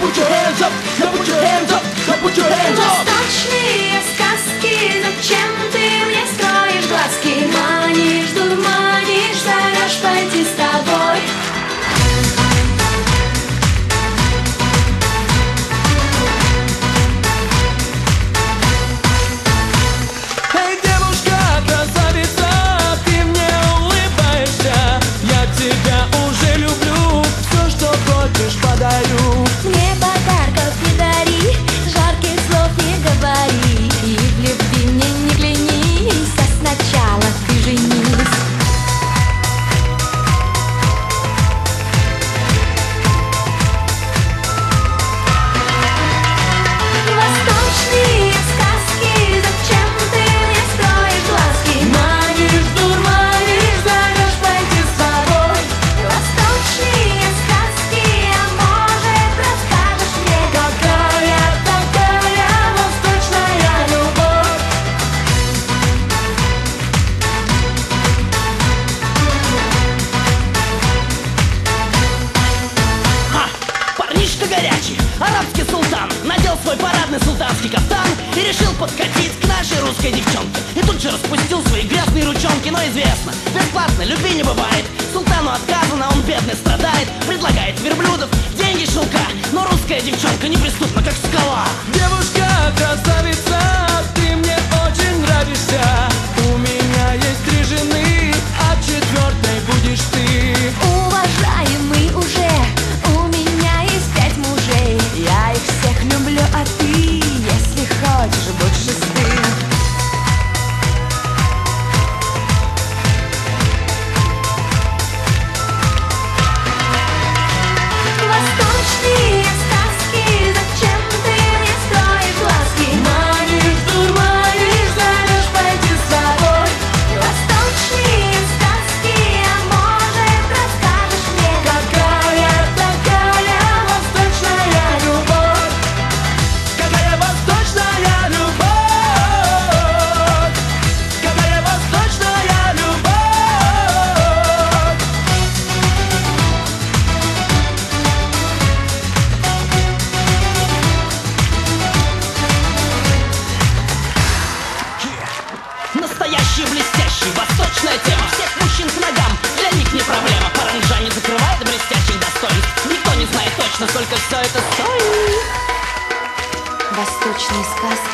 put your hands up, now put your hands up, now put your hands up. Восточные сказки, зачем ты мне строишь глазки? Манишь, дурманишь, зовешь пойти с тобой. Эй, девушка, красавица, ты мне улыбаешься. Я тебя уже люблю, все, что хочешь, подарю. Мне подарков не дари, жарких слов не говори, и в любви мне не клянись, а сначала ты женись. Восточные сказки, зачем ты мне строишь глазки? Манишь, дурманишь, зовешь пойти с тобой. Восточные сказки, а может расскажешь мне, Какая такая восточная любовь? Парнишка горячий, арабский султан надел свой парадный султанский кафтан и решил подкатить к нашей русской девчонке. И тут же распустил свои грязные ручонки. Но известно, бесплатно любви не бывает. Султану отказано, он бедный страдает. Предлагает верблюдов, деньги, шелка. Но русская девчонка неприступна, как скала. Девушка, красавица, ты мне очень нравишься. У меня есть 3 жены, а 4-й будешь ты. уважаемый уже, у меня есть 5 мужей. Я их всех люблю, а ты, если хочешь, будь 6-м. Восточные сказки, зачем ты мне строишь глазки? Манишь, дурманишь, зовешь пойти с тобой. Восточные сказки, а может расскажешь мне, Какая такая восточная любовь? Какая восточная любовь? Какая восточная любовь? Настоящий, блестящий, восточная тема. Всех мужчин к ногам, для них не проблема. Паранджа не закрывает блестящих достоинств. Никто не знает точно, сколько все это стоит. восточные сказки.